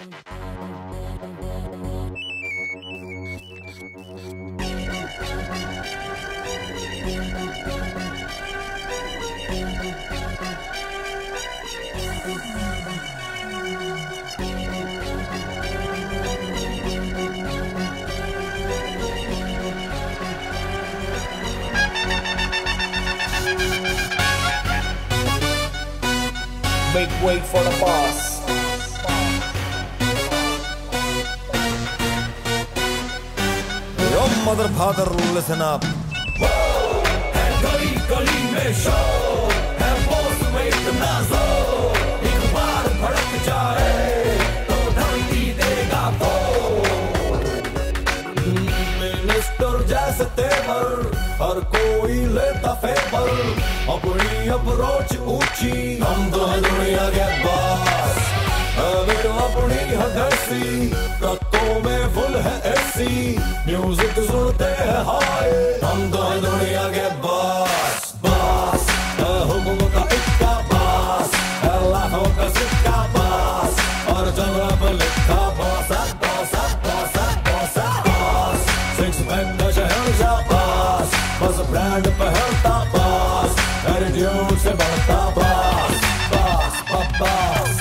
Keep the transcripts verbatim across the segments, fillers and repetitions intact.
Make way for the boss. Your mother, father, listen up. है गली गली में शोर, है बॉस में इतना जोर, एक बार भड़क जाए तो धरती देगा तोड़। मिनिस्टर जैसे तेवर, हर कोई लेता फेवर, अपनी अप्रोच ऊंची, हम तो है दुनिया के बॉस। अगर अपनी हदसी, ट्रकों में फुल है एसी, म्यूजिक सुनते हैं हाय, हम तो है दुनिया के बॉस। बॉस हुक्म का इक्का बॉस, लाखों का सिक्का बॉस, और जगह पर लिखा boss boss boss boss boss. Six pack का शहंशाह बॉस, बस ब्रांड पहनता बॉस, एटीट्यूड से बढ़ता बॉस बॉस बॉस।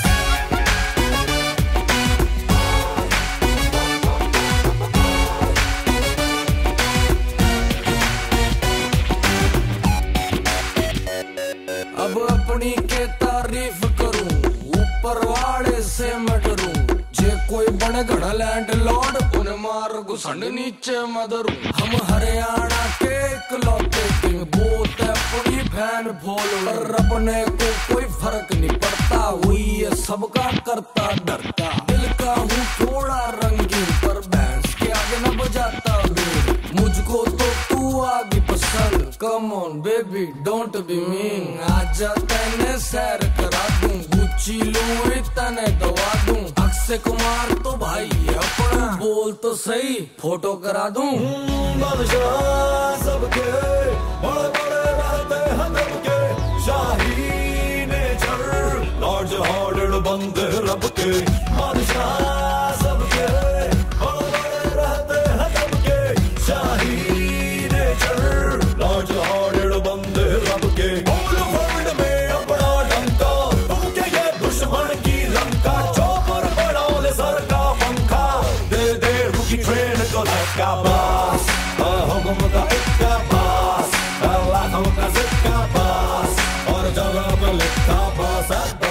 अब अपनी के तारीफ करूं, ऊपर वाले से मैं डरूं, जे कोई बने घड़ा लैंड लॉर्ड, उन्हें मार घुसंड नीचे मदरू। हम हरियाणा के इकलौते किंग, बोलते अपनी फैन फॉलो, पर अपने को कोई फर्क नहीं पड़ता, हुई ये सबका करता डरता। दिल का हूँ थोड़ा रंगीन, पर बैंस के आगे न बजाता बीन, मुझको तो तू आगे पसंद, come on baby don't be mean. आजा तेने सैर करा दूं, गुच्ची लूं तने दवा दूं, अक्षय कुमार तो भाई अपना, बोल तो सही फोटो करा दूं। बादशाह सबके बड़े बड़े रहते हैं सबके, शाही नेचर लॉर्ड हार्डेड बंदे रब के। बादशाह सबके बड़े बड़े रहते हैं सबके, शाही नेचर लॉर्ड हार्डेड बंदे रब के। फुल वर्ल्ड में अपना डंका, तुमके ये दुश्मन की लंका, चौपर बना ले सर का पंखा, दे दे रुकी ट्रेन को धक्का बॉस। हुक्म का इक्का बॉस, लाखों का सिक्का बॉस, और जगह पर लिखा बॉस।